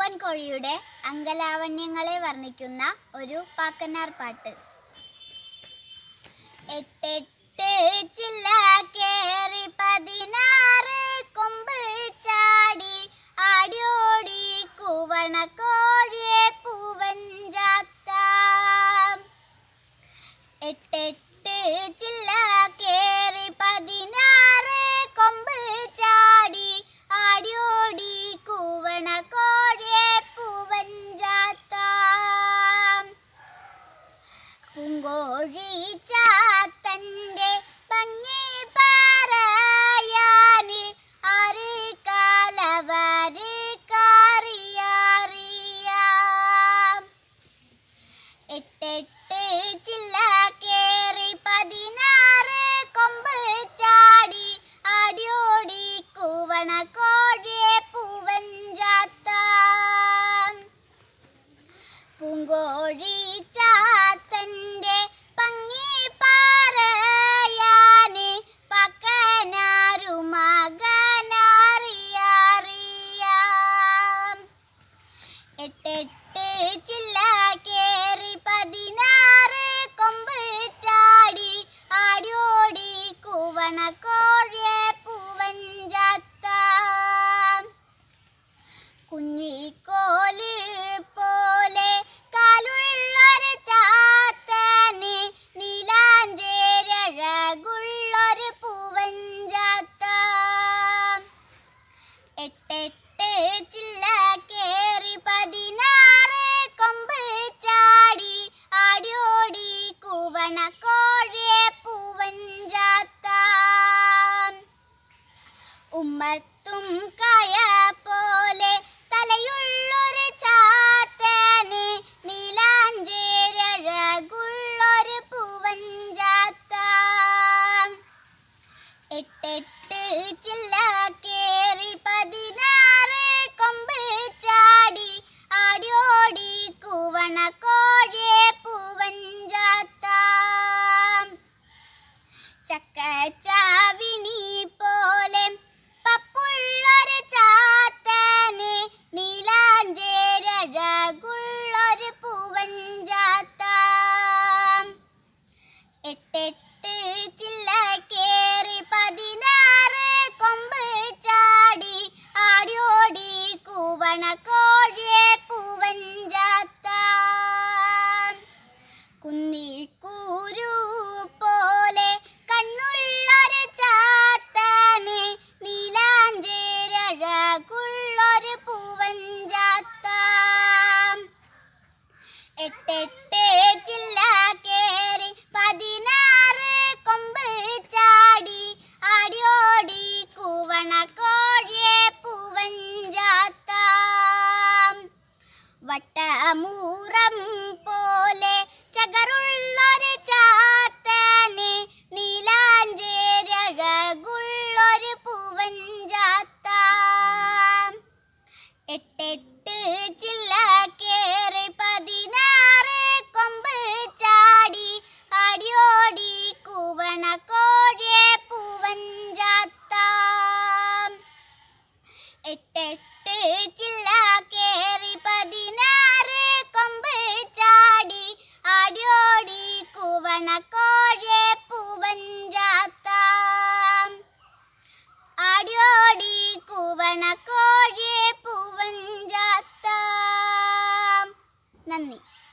പൂവൻ കോഴിയുടെ അംഗലാവണ്യങ്ങളെ വർണ്ണിക്കുന്ന ഒരു പാക്കനാർ പാട്ട്. എട്ടെട്ട് ചില്ല കേറി 16 കൊമ്പ് ചാടി ആടിയോടി കൂവണ കോഴിയെ പൂവൻ ജാത്ത. എട്ടെട്ട് ചില്ല കേറി 16 കൊമ്പ് ചാടി ആടിയോടി കൂവണ കോഴിയെ പൂവൻ ജാത്ത. പൂങ്കോഴി ചാത്തന്റെ ഭംഗി പറയാന് ആര് കാലവര് കാറിയറിയാം. എട്ടെട്ട് ചില്ല കേറി 16 കൊമ്പ് ചാടി ആടിയോടി കൂവണ കോഴിയെ പൂവൻ ജാത്ത. പൂങ്കോഴി ചാത്തന്റെ ഭംഗി പറയാന് പക്കനാരു മകനറിയറിയാം. എട്ടെട്ട് ചില്ല കേറി 16 കൊമ്പ് ചാടി ആടിയോടി കൂവണ കോഴിയെ പൂവൻ ജാത്ത. കുഞ്ഞിക്കോല് പോലെ കാലുള്ളൊരു ചാത്തന് നീലാഞ്ചേരഴകുള്ളൊരു പൂവൻ ജാത്ത. എട്ടെട്ട് ചില്ല കേറി 16 കൊമ്പ് ചാടി ആടിയോടി കൂവണ കോഴിയെ പൂവൻ ജാത്ത. ഉമ്മത്തും കായ പോലെ തലയുള്ളൊരു ചാത്തന് നീലാഞ്ചേരഴകുള്ളൊരു പൂവൻ ജാത്ത. എട്ടെട്ട് ചില്ല കേറി 16 കൊമ്പ് ചാടി ആടിയോടി കൂവണ കോഴിയെ പൂവൻ ജാത്ത. ചക്കച്ചാവിണി പോലെ പപ്പുള്ളൊരു ചാത്തന് നീലാഞ്ചേരഴകുള്ളൊരു പൂവൻ ജാത്ത. എട്ടെട്ട് ചില്ല കേറി 16 കൊമ്പ് ചാടി ആടിയോടി കൂവണ കോഴിയെ പൂവൻ ജാത്ത. കുന്നിക്കൂരു പോലെ കണ്ണുള്ളൊരു ചാത്തന് നീലാഞ്ചേരഴകുള്ളൊരു പൂവൻ ജാത്ത. എട്ടെട്ട് ചില്ല കേറി 16 കൊമ്പ് ചാടി ആടിയോടി കൂവണ കോഴിയെ പൂവൻ ജാത്ത. വട്ടമൂറം പോലെ ചകറുള്ളൊരു ചാത്തന് നീലാഞ്ചേരഴകുള്ളൊരു പൂവൻ ജാത്ത. എട്ടെട്ട് ചില്ല കേറി 16 കൊമ്പ് ചാടി ആടിയോടി കൂവണ കോഴിയെ പൂവൻ ജാത്ത. എട്ടെട്ട് ചില്ല കേറി 16 കൊമ്പ് ചാടി ആടിയോടി കൂവണ കോഴിയെ പൂവൻ ജാത്ത. ആടിയോടി കൂവണ കോഴിയെ പൂവൻ ജാത്ത. നന്ദി.